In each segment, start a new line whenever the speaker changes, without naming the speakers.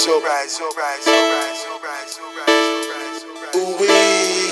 rise up. Ooh-wee.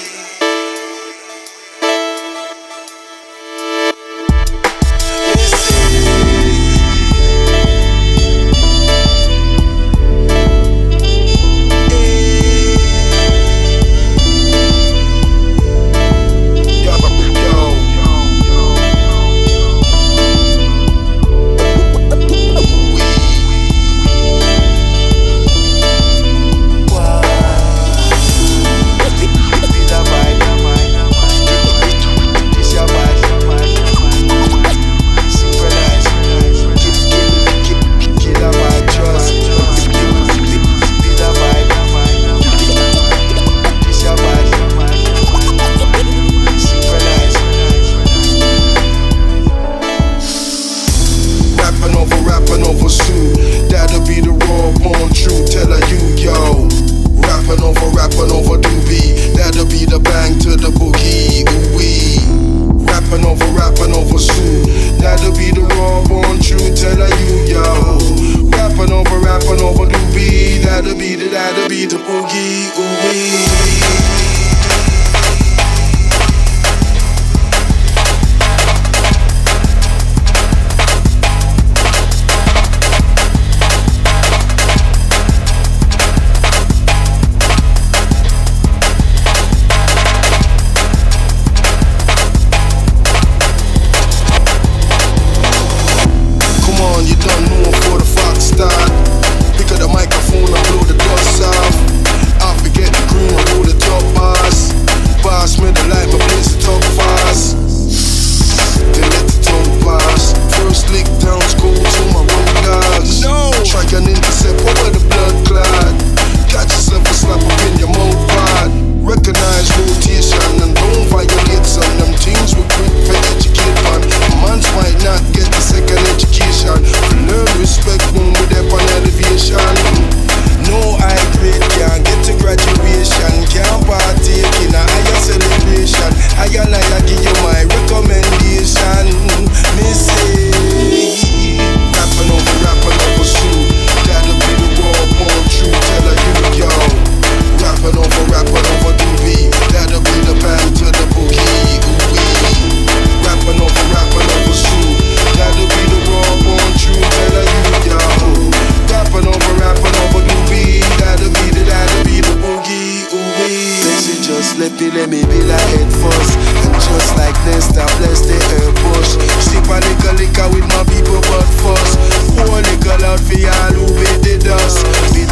That'll be the boogie, ooh-wee. Come on, you don't know for the fox start. Pick up the microphone and blow the dust off. I forget the crew and roll the top bars. Pass me the light, my place to talk fast. Then let the tongue pass. First lick down, go to my road dogs. No. Try and intercept over the blood clot. Catch yourself a slap up in your mouth pad. Recognize rotation and don't violate some them things we quick for educate man. Mans might not get the second education. Learn respect when we're there on elevation. No high grade can't get to graduation. Can't partake in a higher celebration. I give you my recommendation. Me say rapping over soon. That'll be the raw born true. Tell her you yo. Rapping over doobie. That'll be the bang to the boogie. Ooh-wee. Rapping over soon. That'll be the raw born true. Tell her you yo. Rapping over doobie. That'll be the boogie. Ooh-wee. Let me be like head first. And just like this, I bless the air push. Sip a liquor with my people but first. Pour liquor out for y'all who beat the dust.